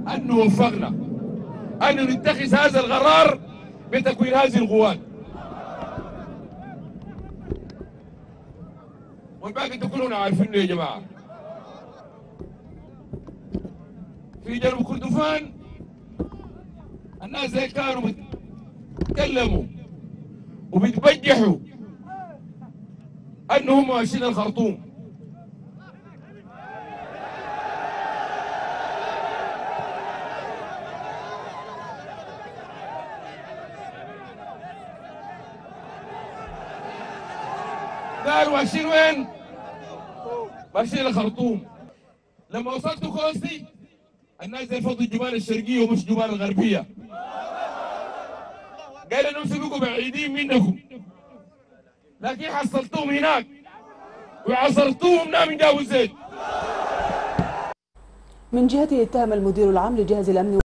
أنه وفقنا أن نتخذ هذا القرار بتكوين هذه القوات، والباقي انتم كلكم عارفينه يا جماعه. في جنوب كردفان الناس زي كانوا بيتكلموا وبيتبجحوا انهم ماشيين الخرطوم. قالوا ماشيين وين؟ ماشيين الخرطوم. لما وصلت كوستي الناس زي فضوا الجبال الشرقيه ومش الجبال الغربيه. قال انهم سبقوا بعيدين منكم، لكن حصلتهم هناك وعصرتوهم من جابوا الزيت. من جهته اتهم المدير العام لجهاز الامن